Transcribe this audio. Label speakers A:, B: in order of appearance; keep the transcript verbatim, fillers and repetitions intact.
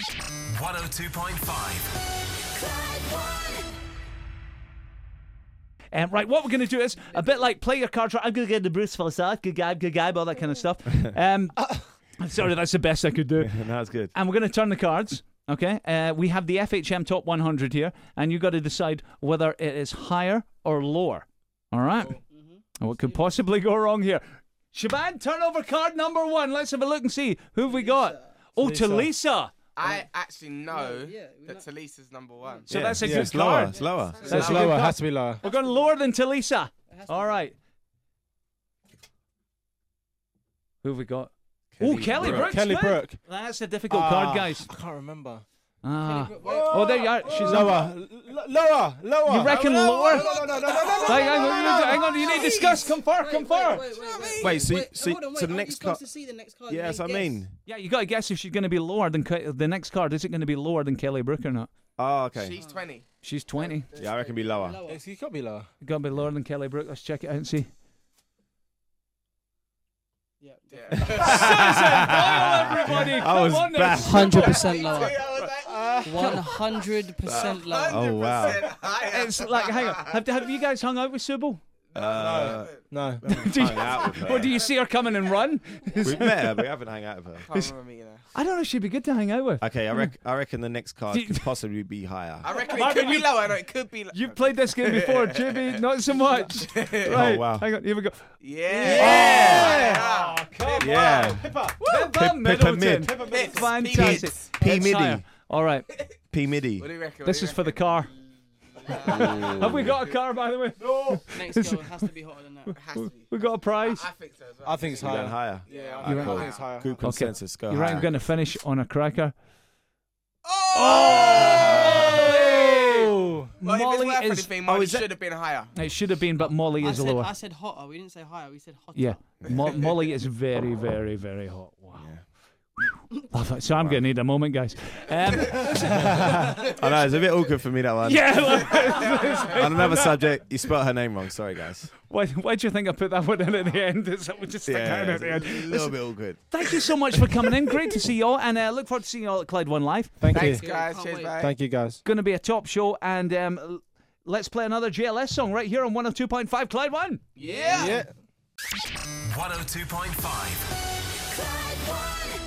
A: one oh two point five.
B: Um, right, what we're going to do is a bit like play your cards right. I'm going to get the Bruce Falasad, good guy, good guy, all that kind of stuff. Um, sorry, that's the best I could do.
C: That's good.
B: And we're going to turn the cards. Okay, uh, we have the F H M Top one hundred here, and you've got to decide whether it is higher or lower. All right? Mm-hmm. What could possibly go wrong here? Shaban, turn over card number one. Let's have a look and see who have we got. Oh, Talisa.
D: I actually know
E: yeah, yeah,
D: that Talisa's number one.
B: So
C: Yeah,
B: that's a
C: yeah,
B: good
C: it's lower.
B: card.
C: It's lower.
B: That's
F: It's
B: a good
F: lower.
B: card.
F: Has to be lower.
B: We're going lower than Talisa. All right. Who have we got? Oh, Kelly
C: Brook.
B: Brooks.
F: Kelly
B: man.
F: Brook.
B: That's a difficult
F: Ah,
B: card, guys.
F: I can't remember.
B: Ah. Oh, there you are. She's
F: Lower. L- lower. Lower.
B: You reckon
F: no,
B: lower?
F: No, no, no, no, no, no.
B: Hang on, hang on, you need to discuss. Come far, come far.
E: Wait, wait, wait,
C: Wait, so-
E: wait,
C: so-
E: hold on, wait,
C: so the
E: aren't
C: next
E: you supposed
C: card-
E: to see the next card?
C: Yeah,
E: and
C: that's what I
E: then
C: mean.
E: guess?
B: Yeah, you got to guess if she's going to be lower than Ke- the next card. Is it going to be lower than Kelly Brook or not?
C: Oh, okay.
D: She's twenty.
B: She's twenty.
C: Yeah, I reckon be lower.
E: Lower.
F: It's got to be lower.
B: Got to be lower than Kelly Brook. Let's check it out and see.
E: Yeah.
D: Yeah.
B: Susan, everybody,
C: I
B: come
C: was
B: on
C: back.
B: now.
E: Hundred percent lower.
D: I was like,
E: One hundred percent lower.
C: Oh, wow.
D: one hundred percent higher.
B: It's like, hang on. Have, have you guys hung out with Sybil?
C: Uh,
F: No.
B: Do you,
C: hung out with her.
B: or do you see her coming and run?
C: We've met her, but we haven't hung out with her.
D: Can't remember meeting her.
B: I don't know. She'd be good to hang out with.
C: Okay, I, rec- I reckon the next card
B: Do you-
C: could possibly be higher.
D: I reckon it
B: Marvin,
D: could be
B: you-
D: lower. No, it could be. Lo-
B: You've played this game before, Jimmy. Not so much. Right.
C: Oh, wow.
B: Hang on. Here we go.
D: Yeah.
B: Yeah.
D: Yeah.
B: Come
C: Yeah.
B: on. Pippa
C: Pippa
B: Middleton.
C: Mid.
D: Bits,
B: Fantastic.
D: P-mids.
C: P
B: It's
C: midi.
B: higher. All right.
C: P midi.
D: What do you reckon?
B: This is for the car. Have we got a car, by the way? No.
E: Next girl has to be hotter than that.
D: It has to be.
B: We got a prize.
D: I think so as well.
F: I think it's
C: We're going
F: higher.
C: higher.
D: Yeah,
C: Alright,
D: I think
C: cool.
F: I think it's higher.
C: Good consensus. Go
B: You're right.
C: higher.
B: I'm going to finish on a cracker.
F: Oh!
D: Well, if it's
B: Molly
D: worth
B: is.
D: anything, Molly
C: is that-
D: should have been higher.
B: It should have been, but Molly
E: I
B: is
E: said,
B: lower.
E: I said hotter. We didn't say higher. We said hotter.
B: Yeah, Mo- Molly is very, very, very hot. Wow. Love it. So I'm going to need a moment, guys. Um,
C: I know, it's a bit awkward for me, that one.
B: yeah.
C: On another subject, you spelled her name wrong. Sorry, guys.
B: Why, why do you think I put that one in at the end? It's something just stick out at
C: it's
B: the
C: a
B: end.
C: little
B: Listen,
C: bit awkward.
B: thank you so much for coming in. Great to see you all, and uh, look forward to seeing you all at Clyde One Live.
F: Thank
D: Thanks,
F: you.
D: guys.
E: Can't
D: Cheers,
E: wait.
D: bye.
F: Thank you, guys.
B: Going to be a top show, and um, l- let's play another J L S song right here on one oh two point five Clyde One.
D: Yeah.
F: Yeah.
A: one oh two point five.